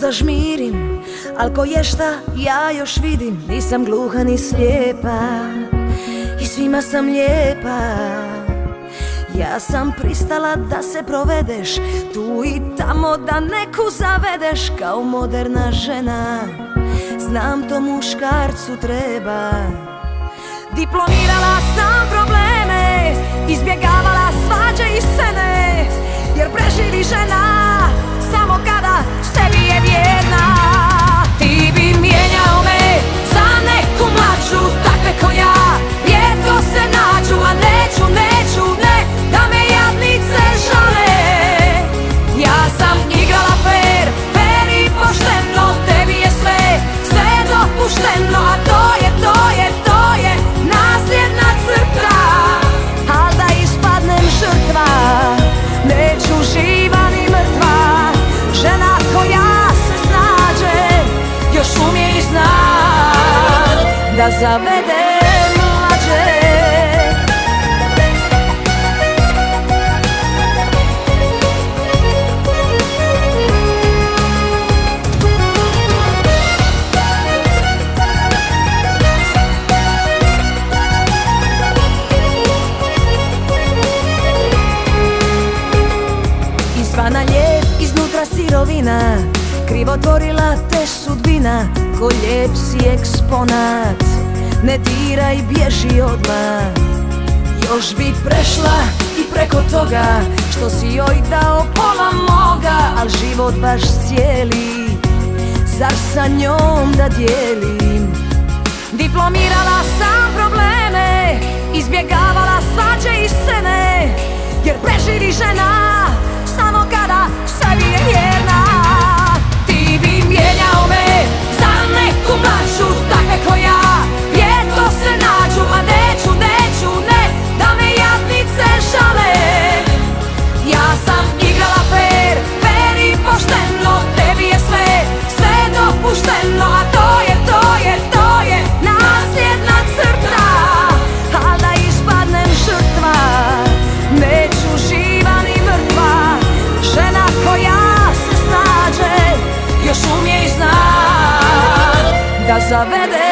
zažmirim, al ko je šta ja još vidim. Nisam gluha ni slijepa i svima sam lijepa. Ja sam pristala da se provedeš tu i tamo, da neku zavedeš kao moderna žena. Znam to muškarcu treba. Diplomirala sam probleme, izbjegavala svađe i scene, jer preživi žena samo kada sebi je vjerna. Ti bi mijenjao me za neku mlađu, takve ko ja rijetko se nađu. A neću, ne, da me jadnice žale. Ja sam igrala fair i pošteno, tebi je sve dopušteno. A to je nasljedna crta. Al da ispadnem žrtva, neću živa ni mrtva. Žena koja se snađe, još umije i zna da zavede mlađe. Izvana lijep, iznutra sirovina, krivotvorila te sudbina. Ko lijep si eksponat, ne diraj, bježi odmah. Još bi prešla i preko toga što si joj dao pola moga. Al život baš cijeli, zar sa njom da dijelim? Diplomirala sam probleme, izbjegavala svađe i scene, jer preživi žena samo kada sebi je vjerna. Ti bi mijenjao me za neku mlađu, takve ko ja rijetko se nađu. A neću, ne, da me jadnice žale. Ja sam igrala fair i pošteno, tebi je sve dopušteno. A to je nasljedna crta. Al da ispadnem žrtva, neću živa ni mrtva. Žena koja se snađe, još umije i zna da zavede